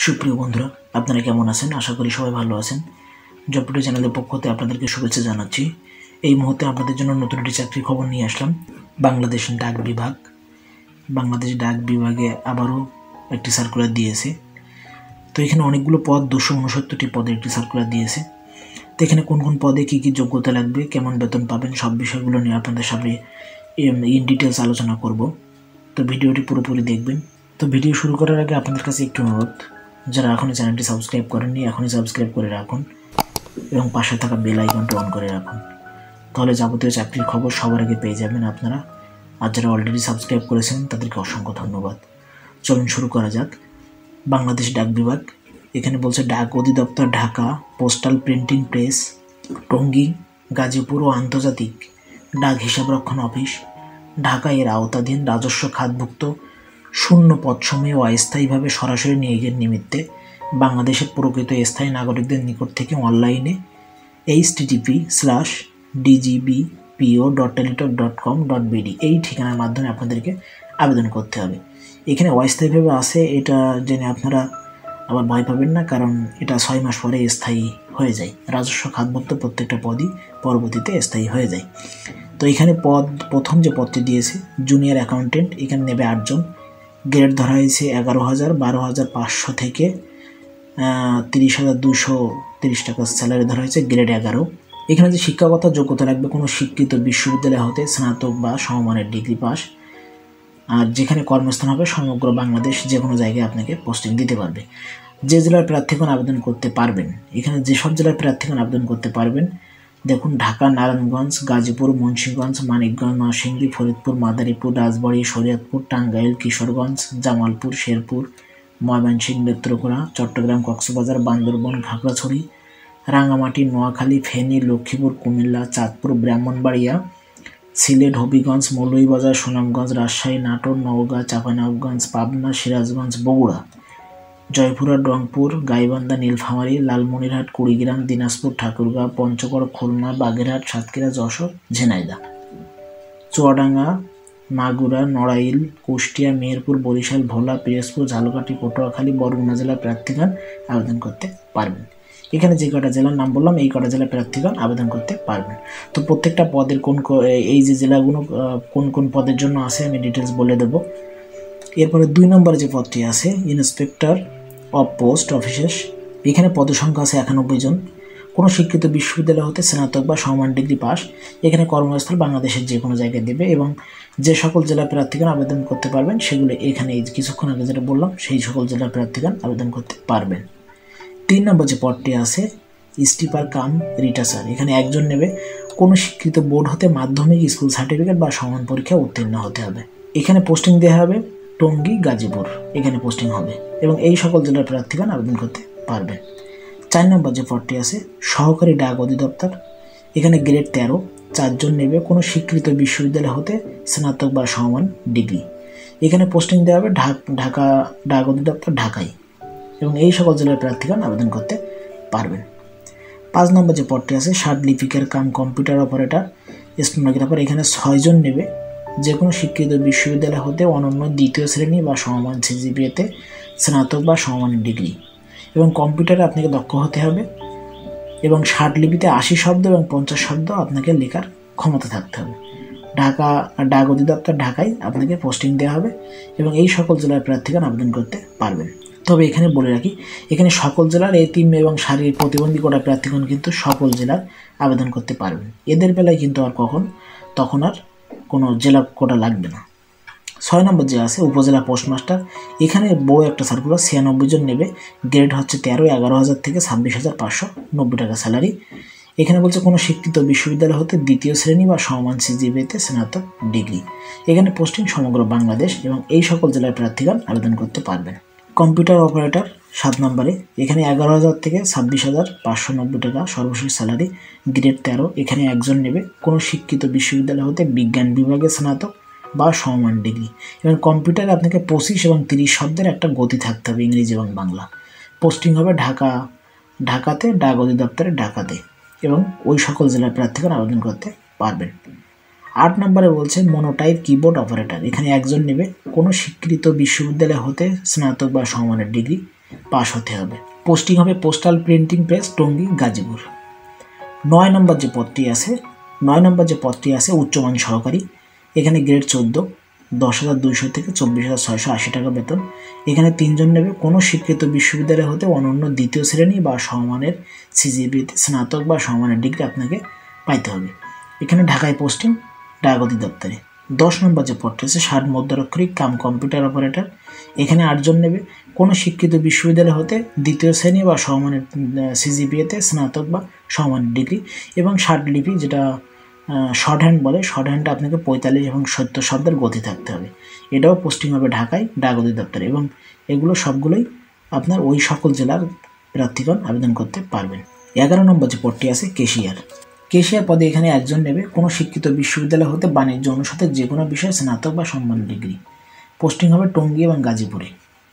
সুপ্রিয় বন্ধুরা, আপনারা কেমন আছেন? আশা করি সবাই ভালো আছেন। জব টুডে চ্যানেলের পক্ষ থেকে আপনাদেরকে শুভেচ্ছা জানাচ্ছি। এই মুহূর্তে আপনাদের জন্য নতুন একটি চাকরির খবর নিয়ে আসলাম। বাংলাদেশ ডাক বিভাগ, বাংলাদেশ ডাক বিভাগে আবারও একটি সার্কুলার দিয়েছে। তো এখানে অনেকগুলো পদ, 269টি পদে একটি সার্কুলার দিয়েছে। তো এখানে কোন কোন পদে কী কী যোগ্যতা লাগবে, কেমন বেতন পাবেন, সব বিষয়গুলো নিয়ে আপনাদের সামনে ইন ডিটেলস আলোচনা করব। তো ভিডিওটি পুরোপুরি দেখবেন। তো ভিডিও শুরু করার আগে আপনাদের কাছে একটু অনুরোধ, যারা এখনই চ্যানেলটি সাবস্ক্রাইব করেননি এখনই সাবস্ক্রাইব করে রাখুন এবং পাশে থাকা বেল আইকনটি অন করে রাখুন, তাহলে যাবতীয় চাকরির খবর সবার আগে পেয়ে যাবেন আপনারা। আর যারা অলরেডি সাবস্ক্রাইব করেছেন তাদেরকে অসংখ্য ধন্যবাদ। চলুন শুরু করা যাক। বাংলাদেশ ডাক বিভাগ, এখানে বলছে ডাক অধিদপ্তর Dhaka, postal printing press Tongi, Gazipur ও আন্তর্জাতিক ডাক হিসাবরক্ষণ অফিস ঢাকা এর আওতাধীন রাজস্ব খাতভুক্ত শূন্য পদসমূহে অস্থায়ীভাবে সরাসরি নিয়োগের নিমিত্তে বাংলাদেশের প্রকৃত স্থায়ী নাগরিকদের নিকট থেকে অনলাইনে http://dgbpo.teletalk.com.bd এই ঠিকানার মাধ্যমে আপনাদেরকে আবেদন করতে হবে। এখানে অস্থায়ীভাবে আসে, এটা জেনে আপনারা আবার ভয় পাবেন না, কারণ এটা 6 মাস পরে স্থায়ী হয়ে যায়। রাজস্ব খাতভুক্ত প্রত্যেকটা পদই পরবর্তীতে স্থায়ী হয়ে যায়। তো এখানে প্রথম যে পদটি দিয়েছে জুনিয়র অ্যাকাউন্টেন্ট, এখানে নেবে 8 জন। গ্রেড ধরা হয়েছে 11,000, 12,500 থেকে 30,230 টাকা স্যালারি ধরা হয়েছে, গ্রেড 11। এখানে যে শিক্ষাগত যোগ্যতা লাগবে, কোনো স্বীকৃত বিশ্ববিদ্যালয় হতে স্নাতক বা সমমানের ডিগ্রি পাস। আর যেখানে কর্মস্থান হবে সমগ্র বাংলাদেশ, যে কোনো জায়গায় আপনাকে পোস্টিং দিতে পারবে। যে জেলার প্রার্থীগণ আবেদন করতে পারবেন, এখানে যেসব জেলার প্রার্থীগণ আবেদন করতে পারবেন দেখুন: ঢাকা, নারায়ণগঞ্জ, গাজীপুর, মুন্সিগঞ্জ, মানিকগঞ্জ, নরসিংদী, ফরিদপুর, মাদারীপুর, রাজবাড়ী, শরীয়তপুর, টাঙ্গাইল, কিশোরগঞ্জ, জামালপুর, শেরপুর, ময়মনসিংহ, নেত্রকোনা, চট্টগ্রাম, কক্সবাজার, বান্দরবান, খাগড়াছড়ি, রাঙামাটি, নোয়াখালী, ফেনী, লক্ষ্মীপুর, কুমিল্লা, চাঁদপুর, ব্রাহ্মণবাড়িয়া, সিলেট, হবিগঞ্জ, মৌলভীবাজার, সুনামগঞ্জ, রাজশাহী, নাটোর, নওগাঁ, চাঁপাইনবাবগঞ্জ, পাবনা, সিরাজগঞ্জ, বগুড়া, জয়পুরহাট, রংপুর, গাইবান্ধা, নীলফামারী, লালমনিরহাট, কুড়িগ্রাম, দিনাজপুর, ঠাকুরগাঁও, পঞ্চগড়, খুলনা, বাগেরহাট, সাতক্ষীরা, যশোর, ঝিনাইদহ, চুয়াডাঙ্গা, মাগুরা, নড়াইল, কুষ্টিয়া, মেহেরপুর, বরিশাল, ভোলা, পিরোজপুর, ঝালকাঠি, পটুয়াখালী, বরগুনা জেলার প্রার্থীগণ আবেদন করতে পারবেন। এখানে যে কটা জেলার নাম বললাম, এই কটা জেলার প্রার্থীগণ আবেদন করতে পারবেন। তো প্রত্যেকটা পদের এই যে জেলাগুলো কোন কোন পদের জন্য আছে আমি ডিটেলস বলে দেবো। এরপরে 2 নম্বরে যে পদটি আছে ইন্সপেক্টর অফ পোস্ট অফিসেস, এখানে পদের সংখ্যা আছে 91 জন। কোনো স্বীকৃত বিশ্ববিদ্যালয় হতে স্নাতক বা সমান ডিগ্রি পাস। এখানে কর্মস্থল বাংলাদেশের যে কোনো জায়গায় দেবে এবং যে সকল জেলার প্রার্থীগণ আবেদন করতে পারবেন সেগুলো এখানে কিছুক্ষণ আগে যেটা বললাম সেই সকল জেলার প্রার্থীগণ আবেদন করতে পারবেন। 3 নম্বর যে পদটি আছে স্টিপার কাম রিটাসার, এখানে 1 জন নেবে। কোনো স্বীকৃত বোর্ড হতে মাধ্যমিক, স্কুল সার্টিফিকেট বা সমান পরীক্ষা উত্তীর্ণ হতে হবে। এখানে পোস্টিং দেওয়া হবে টঙ্গী, গাজীপুর, এখানে পোস্টিং হবে এবং এই সকল জেলার প্রার্থীগণ আবেদন করতে পারবেন। 4 নম্বর যে পদটি আছে সহকারী ডাক অধিদপ্তর, এখানে গ্রেড 13, 4 জন নেবে। কোনো স্বীকৃত বিশ্ববিদ্যালয় হতে স্নাতক বা সমান ডিগ্রি, এখানে পোস্টিং দেওয়া হবে ঢাকা ডাক অধিদপ্তর, ঢাকায়, এবং এই সকল জেলার প্রার্থীগণ আবেদন করতে পারবেন। 5 নম্বর যে পদটি আছে ষাট লিপিকার কাম কম্পিউটার অপারেটর স্টেনোগ্রাফার, এখানে 6 জন নেবে। যে কোনো স্বীকৃত বিশ্ববিদ্যালয় হতে অনন্য দ্বিতীয় শ্রেণী বা সমমান সিজিপিএতে স্নাতক বা সমমানের ডিগ্রি, এবং কম্পিউটারে আপনাকে দক্ষ হতে হবে এবং 60 লিপিতে 80 শব্দ এবং 50 শব্দ আপনাকে লেখার ক্ষমতা থাকতে হবে। ঢাকা ডাক অধিদপ্তর, ঢাকায় আপনাকে পোস্টিং দেওয়া হবে এবং এই সকল জেলার প্রার্থীগণ আবেদন করতে পারবেন। তবে এখানে বলে রাখি, এখানে সকল জেলার এতিম এবং শারীরিক প্রতিবন্ধী কোটা প্রার্থীগণ কিন্তু সকল জেলার আবেদন করতে পারবেন। এদের বেলায় কিন্তু আর তখন আর কোনো জেলা কোটা লাগবে না। 6 নম্বর যে আছে উপজেলা পোস্টমাস্টার, এখানে বড় একটা সার্কুলার, 96 জন নেবে। গ্রেড হচ্ছে 13, 11,000 থেকে 26,590 টাকা স্যালারি। এখানে বলছে কোনো স্বীকৃত বিশ্ববিদ্যালয় হতে দ্বিতীয় শ্রেণী বা সমান সিজিপিএতে স্নাতক ডিগ্রি, এখানে পোস্টিং সমগ্র বাংলাদেশ এবং এই সকল জেলার প্রার্থীগণ আবেদন করতে পারবেন। কম্পিউটার অপারেটর 7 নম্বরে, এখানে 11,000 থেকে 26,590 টাকা সর্বশেষ স্যালারি, গ্রেড 13, এখানে 1 জন নেবে। কোনো শিক্ষিত বিশ্ববিদ্যালয় হতে বিজ্ঞান বিভাগে স্নাতক বা সমমান ডিগ্রি, এবং কম্পিউটারে আপনাকে 25 এবং 30 শব্দের একটা গতি থাকতে হবে, ইংরেজি এবং বাংলা। পোস্টিং হবে ঢাকাতে ডাক অধিদপ্তরে, ঢাকাতে, এবং ওই সকল জেলার প্রার্থীগণ আবেদন করতে পারবেন। 8 নম্বরে বলছে মনোটাইপ কিবোর্ড অপারেটর, এখানে 1 জন নেবে। কোনো স্বীকৃত বিশ্ববিদ্যালয় হতে স্নাতক বা সমমানের ডিগ্রি, পাশ হতে হবে। পোস্টিং হবে postal printing press, Tongi, Gazipur. 9 number যে পদটি আছে উচ্চমান সহকারী, এখানে গ্রেড 14, 10,200 থেকে 24,680 টাকা বেতন। এখানে 3 জন নেবে। কোনো স্বীকৃত বিশ্ববিদ্যালয় হতে অনন্য দ্বিতীয় শ্রেণী বা সমমানের সিজিপিএতে স্নাতক বা সমমানের ডিগ্রি আপনাকে পাইতে হবে। এখানে ঢাকায় পোস্টিং, ডাক অধিদপ্তরে। 10 নম্বর যে পদটি আছে ষাট মধ্যরক্ষরিক কাম কম্পিউটার অপারেটর, এখানে 8 জন নেবে। কোনো স্বীকৃত বিশ্ববিদ্যালয় হতে দ্বিতীয় শ্রেণী বা সমমানের সিজিপিএতে স্নাতক বা সমমানের ডিগ্রি এবং ষাটলিপি, যেটা শর্ট হ্যান্ড বলে, শর্ট হ্যান্ডটা আপনাকে 45 এবং 70 শব্দের গতি থাকতে হবে। এটাও পোস্টিং হবে ঢাকায় ডাক অধিদপ্তরে এবং এগুলো সবগুলোই আপনার ওই সকল জেলার প্রার্থীগণ আবেদন করতে পারবেন। 11 নম্বর যে পদটি আছে কেশিয়ার পদে এখানে 1 জন নেবে। কোনো শিক্ষিত বিশ্ববিদ্যালয় হতে বাণিজ্য অনুষদের যে কোনো বিষয়ে স্নাতক বা সমমানের ডিগ্রি। পোস্টিং হবে টঙ্গী এবং গাজীপুরে।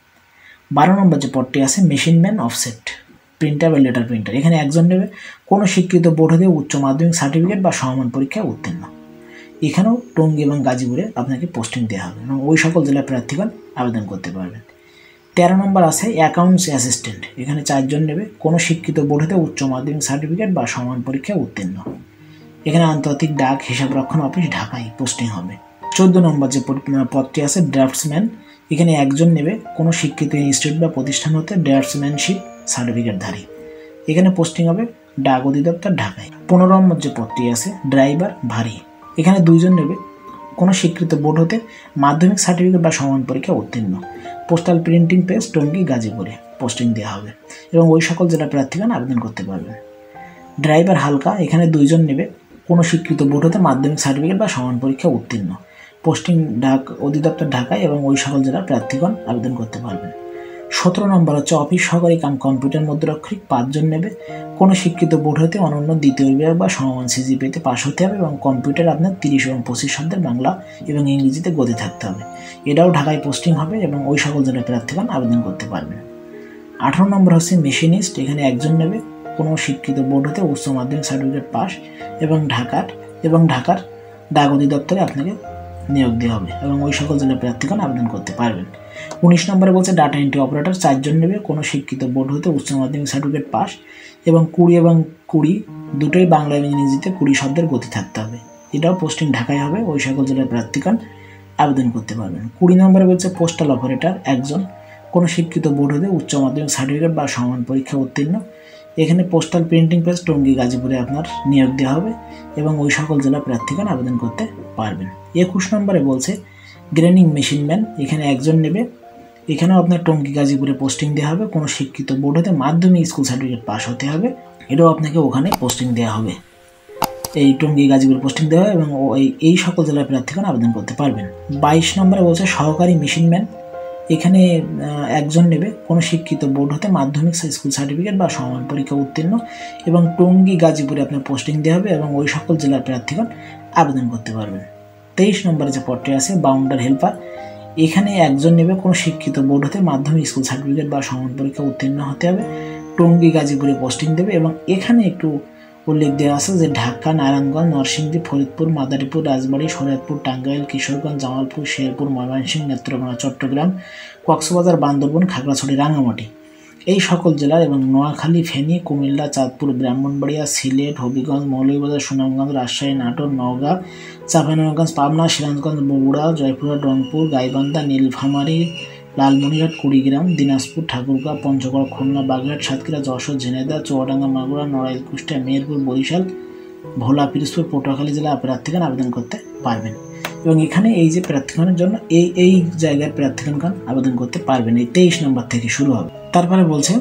12 নম্বর যে পদটি আছে মেশিনম্যান অফসেট প্রিন্টার বা লেটার প্রিন্টার, এখানে 1 জন নেবে। কোনো স্বীকৃত বোর্ড হতে উচ্চ মাধ্যমিক সার্টিফিকেট বা সমমান পরীক্ষায় উত্তীর্ণ। এখানেও টঙ্গী এবং গাজীপুরে আপনাকে পোস্টিং দেওয়া হবে এবং ওই সকল জেলার প্রার্থীগণ আবেদন করতে পারবেন। 13 নম্বর আছে অ্যাকাউন্টস অ্যাসিস্ট্যান্ট, এখানে 4 জন নেবে। কোনো শিক্ষিত বোর্ড হতে উচ্চ মাধ্যমিক সার্টিফিকেট বা সমান পরীক্ষায় উত্তীর্ণ। এখানে আন্তর্জাতিক ডাক হিসাব রক্ষণ অফিস ঢাকায় পোস্টিং হবে। 14 নম্বর যে পদটি আছে ড্রাফটসম্যান, এখানে 1 জন নেবে। কোনো শিক্ষিত ইনস্টিটিউট বা প্রতিষ্ঠান হতে ড্রাফটসম্যানশিপ সার্টিফিকেটধারী। এখানে পোস্টিং হবে ডাক অধিদপ্তর ঢাকায়। 15 নম্বর যে পদটি আছে ড্রাইভার ভারী, এখানে 2 জন নেবে। কোনো স্বীকৃত বোর্ড হতে মাধ্যমিক সার্টিফিকেট বা সমান পরীক্ষা উত্তীর্ণ। পোস্টাল প্রিন্টিং প্রেস, টঙ্গী, গাজীপুরে পোস্টিং দেওয়া হবে এবং ওই সকল জেলা প্রার্থীগণ আবেদন করতে পারবেন। ড্রাইভার হালকা, এখানে 2 জন নেবে। কোনো স্বীকৃত বোর্ড হতে মাধ্যমিক সার্টিফিকেট বা সমান পরীক্ষা উত্তীর্ণ। পোস্টিং ডাক অধিদপ্তর ঢাকায় এবং ওই সকল জেলার প্রার্থীগণ আবেদন করতে পারবেন। 17 নম্বর হচ্ছে অফিস সহকারী কাম কম্পিউটার মধ্যরক্ষরিক, 5 জন নেবে। কোনো শিক্ষিত বোর্ড হতে অনন্য দ্বিতীয় বিভাগ বা সমমান সিজিপিএতে পাশ হতে হবে এবং কম্পিউটার আপনার 30 এবং 25 শব্দের বাংলা এবং ইংরেজিতে গতি থাকতে হবে। এটাও ঢাকায় পোস্টিং হবে এবং ওই সকল জেলার প্রার্থীগণ আবেদন করতে পারবেন। 18 নম্বর হচ্ছে মেশিনিস্ট, এখানে 1 জন নেবে। কোনো শিক্ষিত বোর্ড হতে উচ্চ মাধ্যমিক সার্টিফিকেট পাস এবং ঢাকার ডাক অধিদপ্তরে আপনাকে নিয়োগ দেওয়া হবে এবং ওই সকল জেলার প্রার্থীগণ আবেদন করতে পারবেন। 19 নম্বরে বলছে ডাটা এন্ট্রি অপারেটর, 4 জন নেবে। কোনো শিক্ষিত বোর্ড হতে উচ্চ মাধ্যমিক সার্টিফিকেট পাস এবং 20 দুটোই বাংলা এবং ইংরেজিতে 20 শব্দের গতি থাকতে হবে। এটাও পোস্টিং ঢাকায় হবে, ওই সকল জেলার প্রার্থীগণ আবেদন করতে পারবেন। 20 নম্বরে বলছে পোস্টাল অপারেটর, 1 জন। কোনো শিক্ষিত বোর্ড হতে উচ্চ মাধ্যমিক সার্টিফিকেট বা সমান পরীক্ষা উত্তীর্ণ। এখানে পোস্টাল প্রিন্টিং প্রেস, টঙ্গী, গাজীপুরে আপনার নিয়োগ দেওয়া হবে এবং ওই সকল জেলা প্রার্থীগণ আবেদন করতে পারবেন। 21 নম্বরে বলছে গ্রেনিং মেশিনম্যান, এখানে 1 জন নেবে। এখানেও আপনার টঙ্গী, গাজীপুরে পোস্টিং দেওয়া হবে। কোনো শিক্ষিত বোর্ড হতে মাধ্যমিক স্কুল সার্টিফিকেট পাস হতে হবে, এটাও আপনাকে ওখানে পোস্টিং দেওয়া হবে। এই টঙ্গী, গাজীপুরে পোস্টিং দেওয়া হবে এবং এই সকল জেলার প্রার্থীগণ আবেদন করতে পারবেন। 22 নম্বরে বলছে সহকারী মেশিনম্যান, এখানে 1 জন নেবে। কোনো শিক্ষিত বোর্ড হতে মাধ্যমিক স্কুল সার্টিফিকেট বা সমান পরীক্ষা উত্তীর্ণ এবং টঙ্গী, গাজীপুরে আপনার পোস্টিং দেওয়া হবে এবং ওই সকল জেলার প্রার্থীগণ আবেদন করতে পারবেন। 23 নম্বরে যে পদটি আছে বাউন্ডার হেল্পার, এখানে 1 জন নেবে। কোনো শিক্ষিত বোর্ড হতে মাধ্যমিক স্কুল সার্টিফিকেট বা সমান পরীক্ষা উত্তীর্ণ হতে হবে। টঙ্গী, গাজীপুরে পোস্টিং দেবে এবং এখানে একটু উল্লেখ দেওয়া আছে যে ঢাকা, নারায়ণগঞ্জ, নরসিংদী, ফরিদপুর, মাদারীপুর, রাজবাড়ী, শরীয়তপুর, টাঙ্গাইল, কিশোরগঞ্জ, জামালপুর, শেরপুর, ময়মনসিংহ, নেত্রকোনা, চট্টগ্রাম, কক্সবাজার, বান্দরবান, খাগড়াছড়ি, রাঙ্গামাটি এই সকল জেলার এবং নোয়াখালী, ফেনী, কুমিল্লা, চাঁদপুর, ব্রাহ্মণবাড়িয়া, সিলেট, হবিগঞ্জ, মৌলভীবাজার, সুনামগঞ্জ, রাজশাহী, নাটোর, নওগাঁ, চাঁপাইনবাবগঞ্জ, পাবনা, সিরাজগঞ্জ, বগুড়া, জয়পুরহাট, রংপুর, গাইবান্ধা, নীলফামারী, লালমনিরহাট, কুড়িগ্রাম, দিনাজপুর, ঠাকুরগাঁও, পঞ্চগড়, খুলনা, বাগেরহাট, সাতক্ষীরা, যশোর, ঝিনাইদহ, চুয়াডাঙ্গা, মাগুরা, নড়াইল, কুষ্টিয়া, মেহেরপুর, বরিশাল, ভোলা, পিরোজপুর, পটুয়াখালী জেলা প্রার্থীগণ আবেদন করতে পারবেন এবং এখানে এই যে প্রার্থীগণের জন্য এই জায়গার প্রার্থীগণ আবেদন করতে পারবেন। এই 23 নম্বর থেকে শুরু হবে। তারপরে বলছে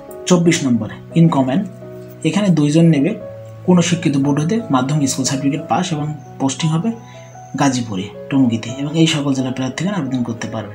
24 নম্বরে ইনকমেন, এখানে 2 জন নেবে। কোনো শিক্ষিত বোর্ড হতে মাধ্যমিক স্কুল সার্টিফিকেট পাস এবং পোস্টিং হবে গাজীপুরে, টঙ্গীতে এবং এই সকল জেলা প্রার্থীগণ আবেদন করতে পারবেন।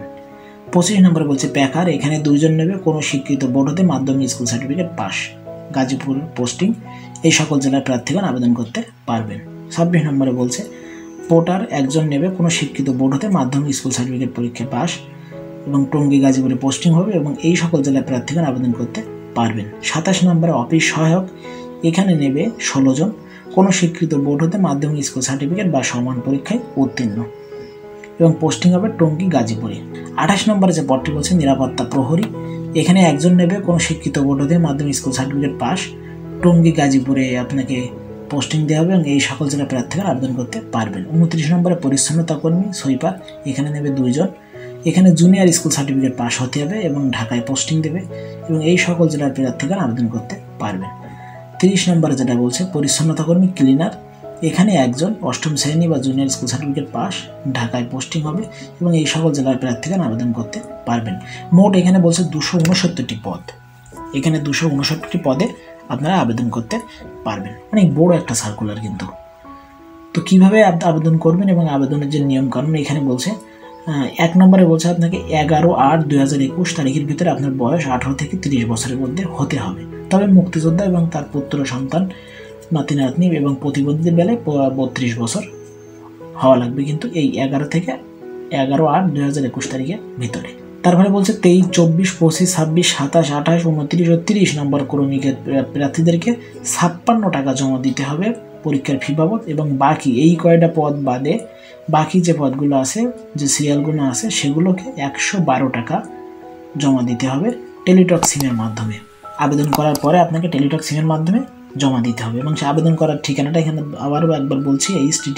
25 নম্বরে বলছে প্যাকার, এখানে 2 জন নেবে। কোনো শিক্ষিত বোর্ড হতে মাধ্যমিক school certificate pass, Gazipur posting, এই সকল জেলার প্রার্থীগণ আবেদন করতে পারবেন। 26 নম্বরে বলছে পোর্টার, 1 জন নেবে। কোনো শিক্ষিত বোর্ড হতে মাধ্যমিক স্কুল সার্টিফিকেট পরীক্ষা পাস এবং টঙ্গী, গাজীপুরে পোস্টিং হবে এবং এই সকল জেলার প্রার্থীগণ আবেদন করতে পারবেন। 27 নম্বরে অফিস সহায়ক, এখানে নেবে 16 জন। কোনো স্বীকৃত বোর্ড হতে মাধ্যমিক স্কুল সার্টিফিকেট বা সমান পরীক্ষায় উত্তীর্ণ এবং পোস্টিং হবে টঙ্গী, গাজীপুরে। 28 নম্বরে যে পদটি বলছে নিরাপত্তা প্রহরী, এখানে একজন নেবে কোনো শিক্ষিত বোর্ড হতে মাধ্যমিক স্কুল সার্টিফিকেট পাস, টঙ্গী গাজীপুরে আপনাকে পোস্টিং দেওয়া হবে এবং এই সকল জেলার প্রার্থীরা আবেদন করতে পারবেন। 29 নম্বরে পরিচ্ছন্নতা কর্মী সুইপার, এখানে নেবে 2 জন। এখানে জুনিয়র স্কুল সার্টিফিকেট পাস হতে হবে এবং ঢাকায় পোস্টিং দেবে এবং এই সকল জেলার প্রার্থীরা আবেদন করতে পারবেন। 30 নম্বরে যেটা বলছে পরিচ্ছন্নতা কর্মী ক্লিনার, এখানে একজন 8ম শ্রেণী বা জুনিয়র স্কুল সার্টিফিকেট পাস, ঢাকায় পোস্টিং হবে এবং এই সকল জেলার প্রার্থীরা আবেদন করতে পারবেন। মোট এখানে বলছে 269টি পদ, এখানে 269টি পদে আপনারা আবেদন করতে পারবেন। অনেক বড় একটা সার্কুলার কিন্তু। তো কিভাবে আবেদন করবেন এবং আবেদনের যে নিয়মকানুন এখানে বলছে 1 নম্বরে বলছে আপনাকে 11/8/2021 তারিখের ভিতরে আপনার বয়স 18 থেকে 30 বছরের মধ্যে হতে হবে। তবে মুক্তিযোদ্ধা এবং তার পুত্র সন্তান, নাতি নাতনি এবং প্রতিবন্ধীদের বেলায় 32 বছর হওয়া লাগবে কিন্তু এই 11 থেকে 11/8/2021 তারিখের ভিতরে। তারপরে বলছে 23, 24, 25, 26, 27, 28, 29 ও 30 নম্বর ক্রমিকের প্রার্থীদেরকে 56 টাকা জমা দিতে হবে পরীক্ষার ফি বাবদ এবং বাকি এই কয়টা পদ বাদে বাকি যে পদগুলো আছে, যে সিরিয়ালগুলো আছে সেগুলোকে 112 টাকা জমা দিতে হবে টেলিটক সিমের মাধ্যমে। আবেদন করার পরে আপনাকে টেলিটক সিমের মাধ্যমে জমা দিতে হবে এবং সে আবেদন করার ঠিকানাটা এখানে আবারও একবার বলছি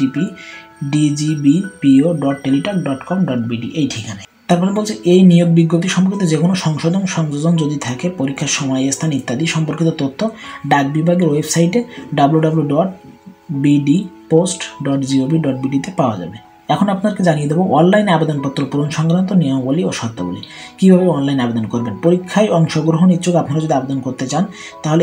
http://dgbpo.teletalk.com.bd এই ঠিকানায়। তারপরে বলছে এই নিয়োগ বিজ্ঞপ্তি সম্পর্কিত যে কোনো সংশোধন সংযোজন যদি থাকে, পরীক্ষার সময়, স্থান ইত্যাদি সম্পর্কিত তথ্য ডাক বিভাগের ওয়েবসাইটে www.bdpost.gov.bd তে পাওয়া যাবে। এখন আপনাকে জানিয়ে দেবো অনলাইনে আবেদনপত্র পূরণ সংক্রান্ত নিয়মাবলী ও শর্তাবলী। কীভাবে অনলাইন আবেদন করবেন? পরীক্ষায় অংশগ্রহণ ইচ্ছুক আপনারা যদি আবেদন করতে চান তাহলে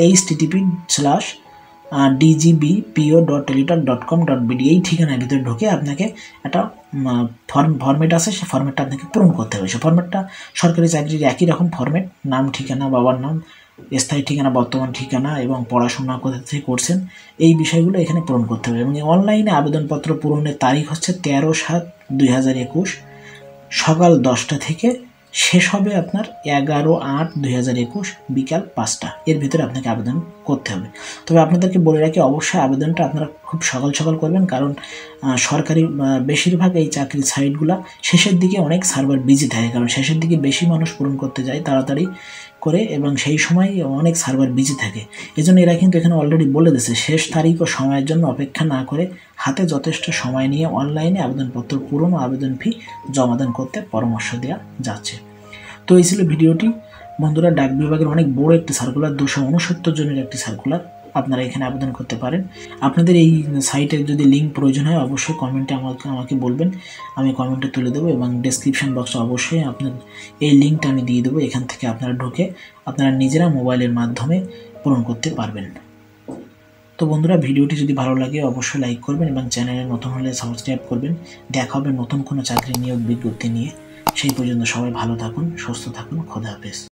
http://dgbpo.teletalk.com.bd এই ঠিকানার ভিতরে ঢুকে আপনাকে একটা ফর্মেট আছে, সেই ফর্মেটটা আপনাকে পূরণ করতে হবে। সেই ফর্মেটটা সরকারি চাকরির একই রকম ফর্মেট, নাম, ঠিকানা, বাবার নাম, স্থায়ী ঠিকানা, বর্তমান ঠিকানা এবং পড়াশোনা কোথা থেকে করছেন এই বিষয়গুলো এখানে পূরণ করতে হবে। এবং অনলাইনে আবেদনপত্র পূরণের তারিখ হচ্ছে 13/7/2021 সকাল 10টা থেকে শেষ হবে আপনার 11/8/2021 বিকাল 5টা, এর ভিতরে আপনাকে আবেদন করতে হবে। তবে আপনাদেরকে বলে রাখি অবশ্যই আবেদনটা আপনারা খুব সকাল সকাল করবেন, কারণ সরকারি বেশিরভাগ এই চাকরির সাইটগুলো শেষের দিকে অনেক সার্ভার বিজি থাকে, কারণ শেষের দিকে বেশি মানুষ পূরণ করতে যায় তাড়াতাড়ি করে এবং সেই সময় অনেক সার্ভার বিজি থাকে। এজন্য এরা কিন্তু এখানে অলরেডি বলে দিয়েছে শেষ তারিখ ও সময়ের জন্য অপেক্ষা না করে হাতে যথেষ্ট সময় নিয়ে অনলাইনে আবেদনপত্র পূরণ ও আবেদন ফি জমাদান করতে পরামর্শ দেওয়া যাচ্ছে। তো এই ছিল ভিডিওটি বন্ধুরা। ডাক বিভাগের অনেক বড় একটি সার্কুলার, 269 জনের একটি সার্কুলার, আপনারা এখানে আবেদন করতে পারেন। আপনাদের এই সাইটের যদি লিঙ্ক প্রয়োজন হয় অবশ্যই কমেন্টে আমাকে বলবেন, আমি কমেন্টে তুলে দেবো এবং ডেসক্রিপশন বক্সে অবশ্যই আপনার এই লিঙ্কটা আমি দিয়ে দেবো। এখান থেকে আপনারা ঢুকে আপনারা নিজেরা মোবাইলের মাধ্যমে পূরণ করতে পারবেন। তো বন্ধুরা ভিডিওটি যদি ভালো লাগে অবশ্যই লাইক করবেন এবং চ্যানেলে নতুন হলে সাবস্ক্রাইব করবেন। দেখা হবে নতুন কোনো চাকরি নিয়োগ বিজ্ঞপ্তি নিয়ে। সেই পর্যন্ত সবাই ভালো থাকুন, সুস্থ থাকুন, খোদা হাফেজ।